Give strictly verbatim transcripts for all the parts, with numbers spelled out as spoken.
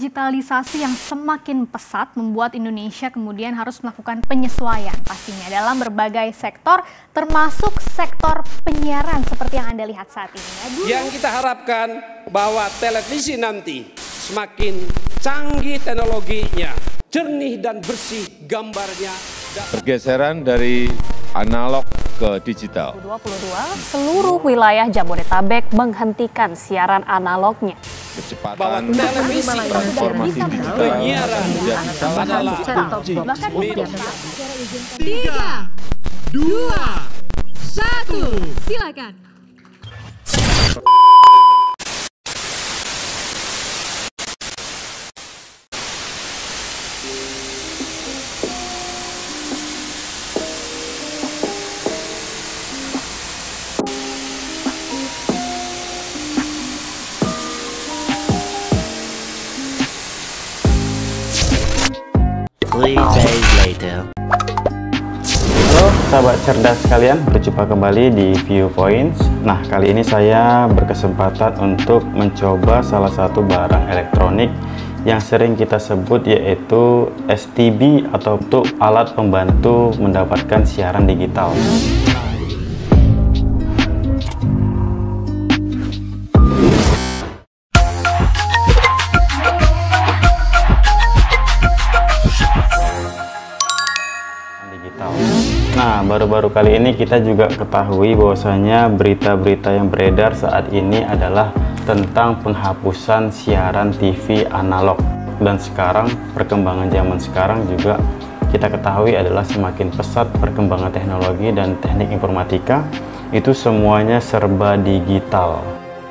digitalisasi yang semakin pesat membuat Indonesia kemudian harus melakukan penyesuaian pastinya dalam berbagai sektor, termasuk sektor penyiaran seperti yang Anda lihat saat ini. Ya, dulu. Yang kita harapkan bahwa televisi nanti semakin canggih teknologinya, jernih dan bersih gambarnya. Pergeseran dari analog ke digital. dua ribu dua puluh dua, seluruh wilayah Jabodetabek menghentikan siaran analognya. Kecepatan televisi transformasi digital penyiaran menjadi salah satu kunci. Tiga, dua, satu, silakan. Three days later. Halo sahabat cerdas sekalian, berjumpa kembali di Viewpoints. Nah, kali ini saya berkesempatan untuk mencoba salah satu barang elektronik yang sering kita sebut, yaitu S T B atau untuk alat pembantu mendapatkan siaran digital. Nah, baru-baru kali ini kita juga ketahui bahwasanya berita-berita yang beredar saat ini adalah tentang penghapusan siaran T V analog. Dan sekarang, perkembangan zaman sekarang juga kita ketahui adalah semakin pesat perkembangan teknologi dan teknik informatika, itu semuanya serba digital.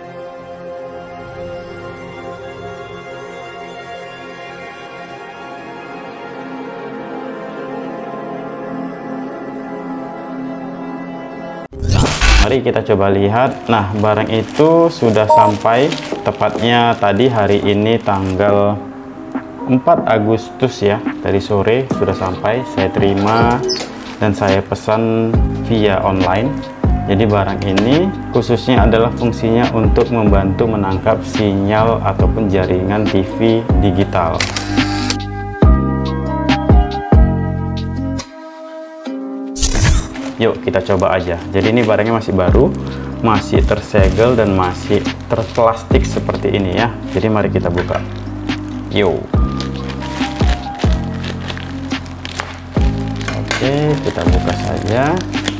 Mari kita coba lihat. Nah, barang itu sudah sampai, tepatnya tadi hari ini tanggal empat Agustus ya, tadi sore sudah sampai. Saya terima dan saya pesan via online. Jadi barang ini khususnya adalah fungsinya untuk membantu menangkap sinyal ataupun jaringan T V digital. Yuk kita coba aja. Jadi ini barangnya masih baru, masih tersegel dan masih terplastik seperti ini ya. Jadi mari kita buka. Yuk. Oke, kita buka saja.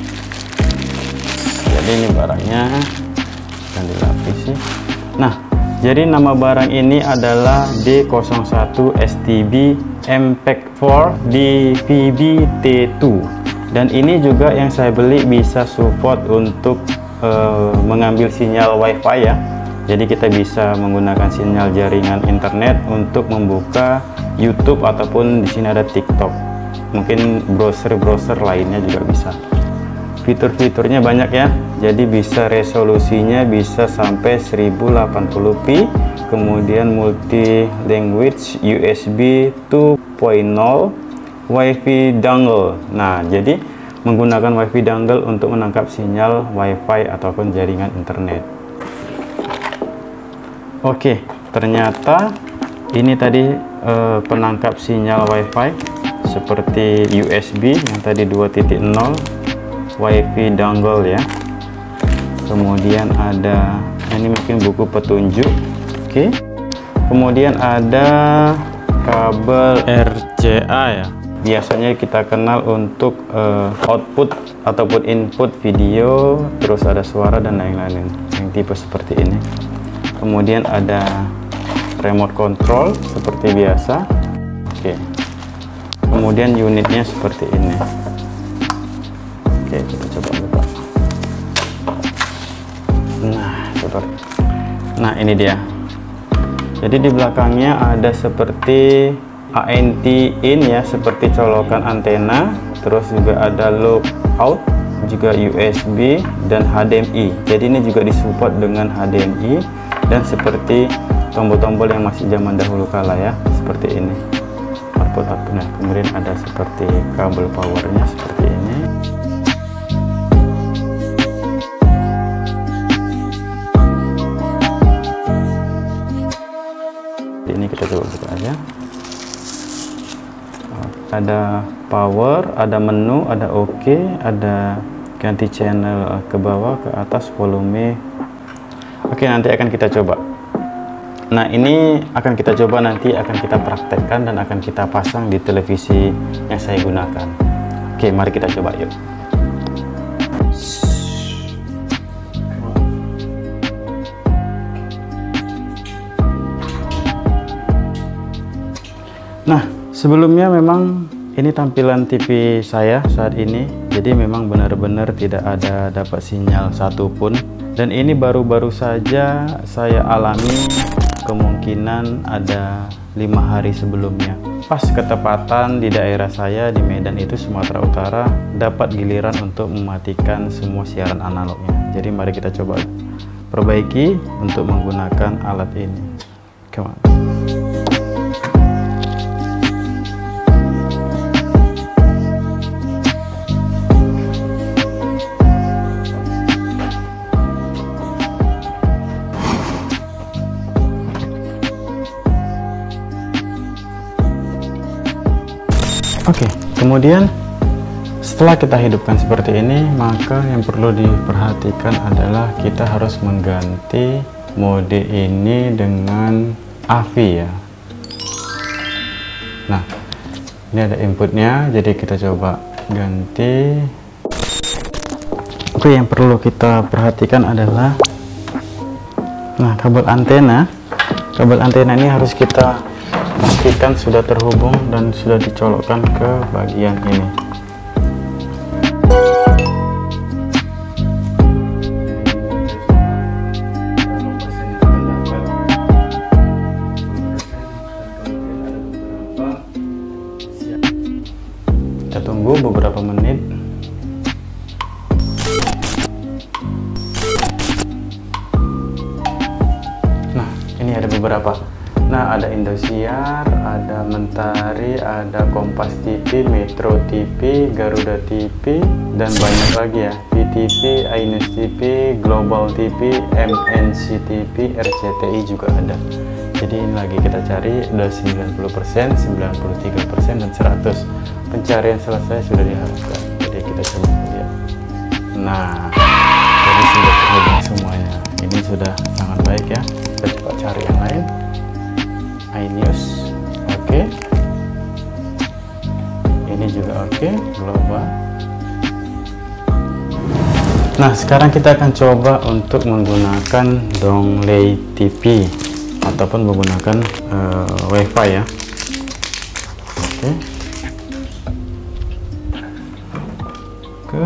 Jadi ini barangnya akan dilapisi. Nah, jadi nama barang ini adalah D nol satu S T B M P E G empat D V B T dua. Dan ini juga yang saya beli bisa support untuk uh, mengambil sinyal WiFi ya. Jadi kita bisa menggunakan sinyal jaringan internet untuk membuka YouTube ataupun di sini ada TikTok. Mungkin browser-browser lainnya juga bisa. Fitur-fiturnya banyak ya. Jadi bisa resolusinya bisa sampai seribu delapan puluh p, kemudian multi language, U S B dua titik nol, WiFi dongle. Nah, jadi menggunakan WiFi dongle untuk menangkap sinyal WiFi ataupun jaringan internet. Oke, ternyata ini tadi eh, penangkap sinyal WiFi seperti U S B yang tadi dua titik nol, WiFi dongle ya. Kemudian ada ini mungkin buku petunjuk. Oke. Kemudian ada kabel R C A ya. Biasanya kita kenal untuk uh, output ataupun input video, terus ada suara dan lain-lain yang tipe seperti ini. Kemudian ada remote control seperti biasa. Oke. Kemudian unitnya seperti ini. Oke, kita coba buka. Nah, seperti. Nah, ini dia. Jadi di belakangnya ada seperti A N T in ya, seperti colokan antena, terus juga ada loop out, juga U S B dan H D M I. Jadi ini juga disupport dengan H D M I dan seperti tombol-tombol yang masih zaman dahulu kala ya, seperti ini. Output output. Nah, kemudian ada seperti kabel powernya seperti ini. seperti ini. Kita coba buka aja. Ada power, ada menu, ada OK, ada ganti channel ke bawah, ke atas, volume. Oke, nanti akan kita coba. Nah, ini akan kita coba, nanti akan kita praktekkan dan akan kita pasang di televisi yang saya gunakan. Oke, mari kita coba yuk. Nah, sebelumnya memang ini tampilan T V saya saat ini, jadi memang benar-benar tidak ada dapat sinyal satupun, dan ini baru-baru saja saya alami, kemungkinan ada lima hari sebelumnya. Pas ketepatan di daerah saya di Medan itu, Sumatera Utara, dapat giliran untuk mematikan semua siaran analognya. Jadi mari kita coba perbaiki untuk menggunakan alat ini. Come on. Oke, kemudian setelah kita hidupkan seperti ini, maka yang perlu diperhatikan adalah kita harus mengganti mode ini dengan A V I ya. Nah, ini ada inputnya, jadi kita coba ganti. Oke, yang perlu kita perhatikan adalah, nah, kabel antena. Kabel antena ini harus kita pastikan sudah terhubung dan sudah dicolokkan ke bagian ini. Kita tunggu beberapa menit. Nah, ini ada beberapa. Nah, ada Indosiar, ada Mentari, ada Kompas T V, Metro T V, Garuda T V, dan banyak lagi ya. V T V, iNews T V, Global T V, M N C T V, R C T I juga ada. Jadi ini lagi kita cari, udah sembilan puluh persen, sembilan puluh tiga persen, dan seratus. Pencarian selesai sudah diharapkan. Jadi kita coba lihat. Nah, jadi sudah terhubung semuanya. Ini sudah sangat baik ya. Kita coba cari yang lain. iNews, oke, okay. Ini juga oke, okay. Global. Nah, sekarang kita akan coba untuk menggunakan Donglei T V ataupun menggunakan uh, WiFi ya. Oke, okay. Oke.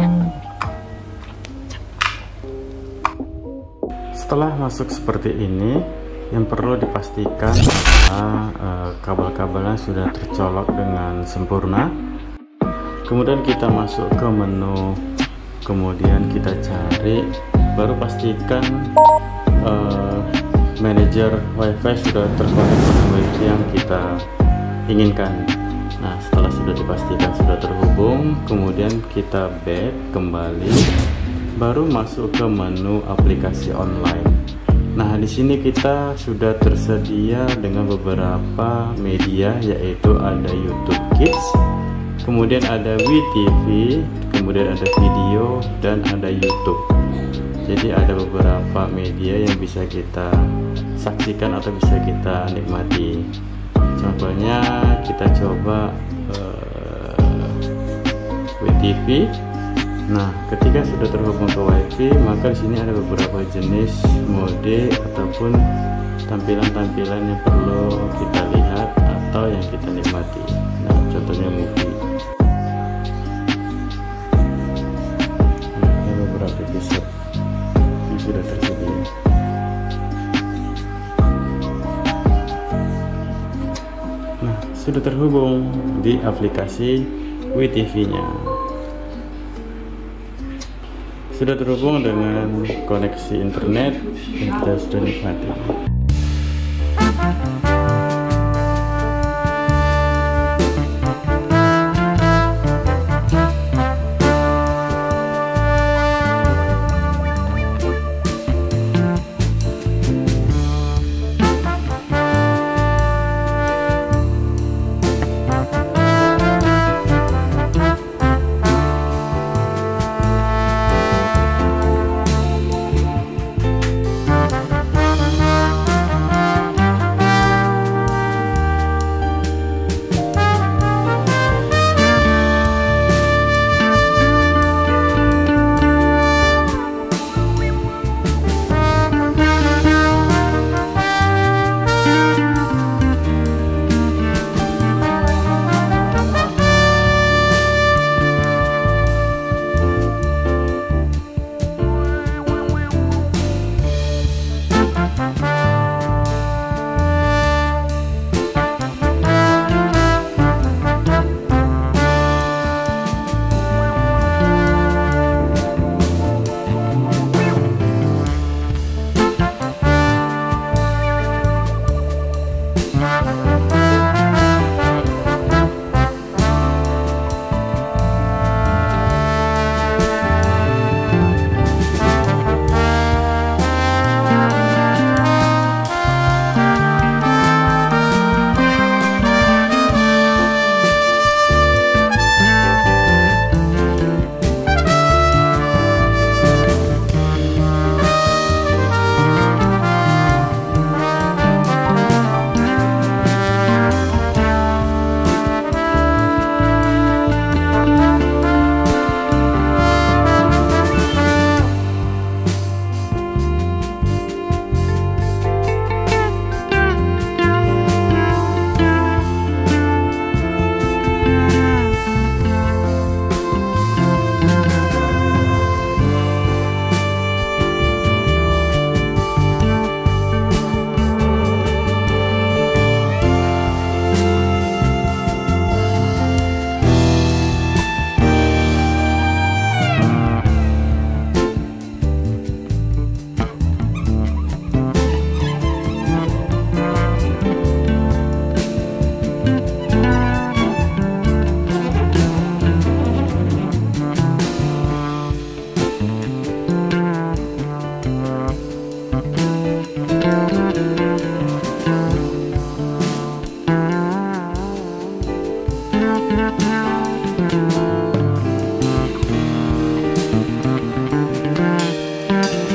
Setelah masuk seperti ini, yang perlu dipastikan adalah uh, kabel-kabelnya sudah tercolok dengan sempurna. Kemudian kita masuk ke menu, kemudian kita cari, baru pastikan uh, manajer WiFi sudah terkonek dengan WiFi yang kita inginkan. Nah, setelah sudah dipastikan sudah terhubung, kemudian kita back kembali, baru masuk ke menu aplikasi online. Nah, di sini kita sudah tersedia dengan beberapa media, yaitu ada YouTube Kids, kemudian ada W T V, kemudian ada video, dan ada YouTube. Jadi ada beberapa media yang bisa kita saksikan atau bisa kita nikmati. Contohnya kita coba uh, W T V. Nah, ketika sudah terhubung ke WiFi, maka di sini ada beberapa jenis mode ataupun tampilan-tampilan yang perlu kita lihat atau yang kita nikmati. Nah, contohnya movie. Nah, ada beberapa episode yang sudah tersedia. Nah, sudah terhubung di aplikasi W T V-nya. Sudah terhubung dengan koneksi internet yang kita sudah nikmati.